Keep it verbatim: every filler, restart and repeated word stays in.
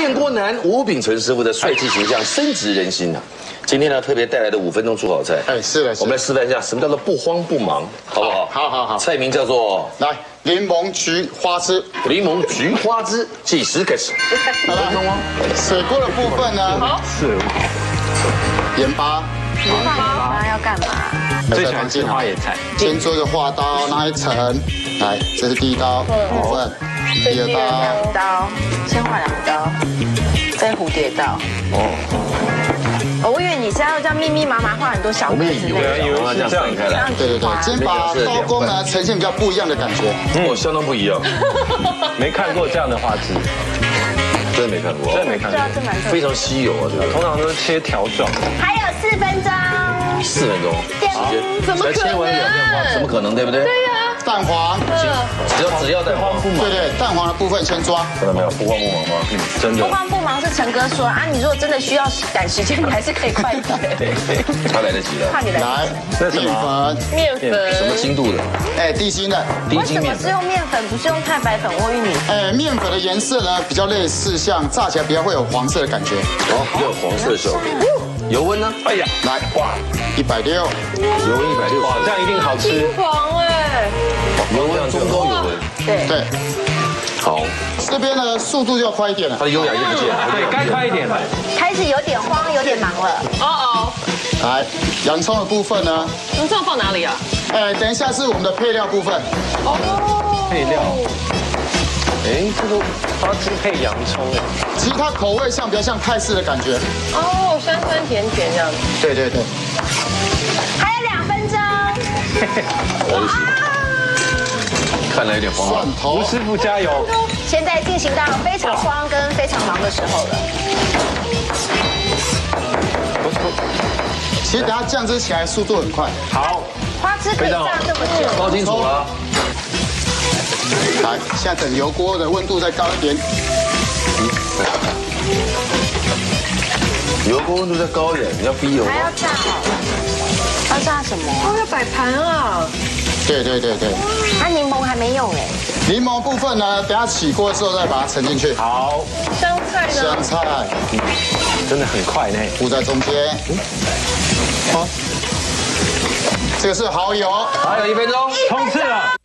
电锅男吴秉存师傅的帅气形象深植人心啊！今天呢，特别带来的五分钟煮好菜， 哎，是的， 我们来示范一下什么叫做不慌不忙，好不好？ 好好好。 菜名叫做来柠檬菊花枝， 柠檬菊花枝，计时开始。五分钟哦。 水锅的部分呢？好，是盐巴。 你放盐巴要干嘛？ 最喜欢吃花椰菜。 先做一个画刀那一层，来，这是第一刀部分，第二刀， 两刀，先画两刀，再蝴蝶刀。哦，我以为你是要这样密密麻麻画很多小格子那种， 以为是这样分开来。 对对对，今天把刀工呢呈现比较不一样的感觉， 哦，相当不一样。 没看过这样的花枝， 真的没看过， 真的没看过， 非常稀有啊，这个。 通常都是切条状。 还有四分钟。 四分钟时间， 怎么可能？ 才切完两片花，怎么可能，对不对？ 对呀。 蛋黄， 只要只要蛋黄不忙， 对对，蛋黄的部分先抓。 看到没有？不慌不忙吗？嗯，真的。 不慌不忙是陈哥说啊，你如果真的需要赶时间，你还是可以快一点。 他来得及的。 怕你来。 来，面粉， 面粉， 什么精度的？ 哎，低筋的。 低为什么筋面粉。 是用面粉，不是用太白粉或玉米？ 哎，面粉的颜色呢比较类似，像炸起来比较会有黄色的感觉。 哦，比较有黄色的效果。油温呢？哎呀， 来，哇，一百六， 油温一百六， 哇，这样一定好吃。 黄哎， 油温中高油温。 对对， 好， 这边呢速度就要快一点了。 它的优雅又不见了。 对，该快一点了。 开始有点慌，有点忙了。 哦哦， 来，洋葱的部分呢？ 你这样放哪里啊？ 哎，等一下是我们的配料部分。 哦， 配料。哎，这个花枝配洋葱哎。 其实它口味像比较像泰式的感觉。 哦，酸酸甜甜这样子。 对对对。 还有两分钟。 看来有点慌乱。 蒜头， 吴师傅加油！ 现在进行到非常慌跟非常忙的时候了。 其实等下酱汁起来速度很快。 好， 花枝可以炸这么久？ 包清楚了。 来，现在等油锅的温度再高一点。 油锅温度再高一点，你要逼油。 还要炸好了。要炸什么？ 哦，要摆盘啊。 对对对对。 它柠檬还没用哎。 柠檬部分呢，等下起锅之后再把它盛进去。 好， 香菜呢？ 香菜， 真的很快呢。 铺在中间。好，这个是蚝油。 还有一分钟， 冲刺了。